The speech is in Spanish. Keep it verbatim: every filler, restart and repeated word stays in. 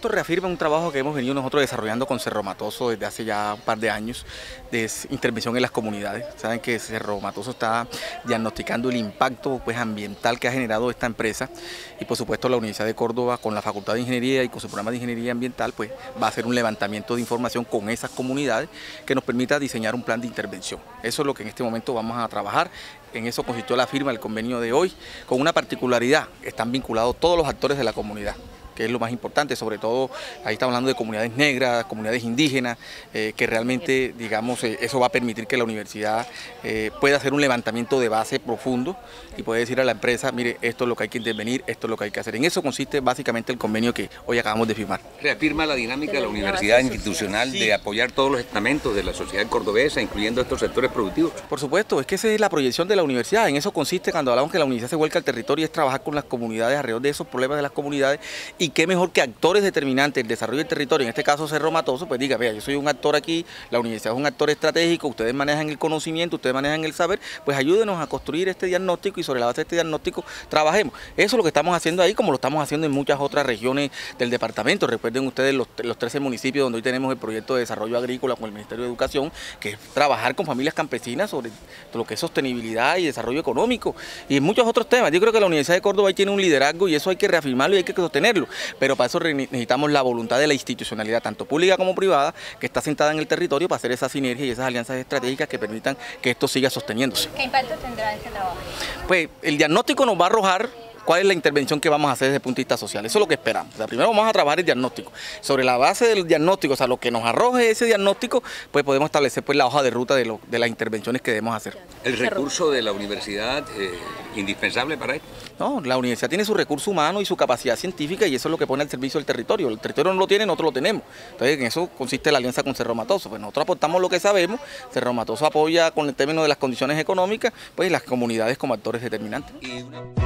esto reafirma un trabajo que hemos venido nosotros desarrollando con Cerro Matoso desde hace ya un par de años, de intervención en las comunidades. Saben que Cerro Matoso está diagnosticando el impacto pues, ambiental que ha generado esta empresa y por supuesto la Universidad de Córdoba con la Facultad de Ingeniería y con su programa de Ingeniería Ambiental pues, va a hacer un levantamiento de información con esas comunidades que nos permita diseñar un plan de intervención. Eso es lo que en este momento vamos a trabajar. En eso consistió la firma del convenio de hoy, con una particularidad: están vinculados todos los actores de la comunidad, que es lo más importante, sobre todo ahí estamos hablando de comunidades negras, comunidades indígenas, eh, que realmente, digamos, eh, eso va a permitir que la universidad eh, pueda hacer un levantamiento de base profundo y puede decir a la empresa, mire, esto es lo que hay que intervenir, esto es lo que hay que hacer. En eso consiste básicamente el convenio que hoy acabamos de firmar. Reafirma la dinámica de la universidad institucional sí. de apoyar todos los estamentos de la sociedad cordobesa, incluyendo estos sectores productivos. Por supuesto, es que esa es la proyección de la universidad. En eso consiste, cuando hablamos que la universidad se vuelca al territorio, es trabajar con las comunidades alrededor de esos problemas de las comunidades. Y qué mejor que actores determinantes del desarrollo del territorio, en este caso Cerro Matoso, pues diga, vea, yo soy un actor aquí, la universidad es un actor estratégico, ustedes manejan el conocimiento, ustedes manejan el saber, pues ayúdenos a construir este diagnóstico y sobre la base de este diagnóstico trabajemos. Eso es lo que estamos haciendo ahí, como lo estamos haciendo en muchas otras regiones del departamento. Recuerden ustedes los, los trece municipios donde hoy tenemos el proyecto de desarrollo agrícola con el Ministerio de Educación, que es trabajar con familias campesinas sobre lo que es sostenibilidad y desarrollo económico y muchos otros temas. Yo creo que la Universidad de Córdoba ahí tiene un liderazgo y eso hay que reafirmarlo y hay que sostenerlo, pero para eso necesitamos la voluntad de la institucionalidad, tanto pública como privada, que está sentada en el territorio para hacer esa sinergia y esas alianzas estratégicas que permitan que esto siga sosteniéndose. ¿Qué impacto tendrá este trabajo? Pues el diagnóstico nos va a arrojar cuál es la intervención que vamos a hacer desde el punto de vista social. Eso es lo que esperamos. O sea, primero vamos a trabajar el diagnóstico. Sobre la base del diagnóstico, o sea, lo que nos arroje ese diagnóstico, pues podemos establecer pues, la hoja de ruta de, lo, de las intervenciones que debemos hacer. ¿El recurso de la universidad eh, indispensable para esto? No, la universidad tiene su recurso humano y su capacidad científica y eso es lo que pone al servicio del territorio. El territorio no lo tiene, nosotros lo tenemos. Entonces en eso consiste la alianza con Cerro Matoso. Pues nosotros aportamos lo que sabemos, Cerro Matoso apoya con el término de las condiciones económicas, pues las comunidades como actores determinantes. Y una...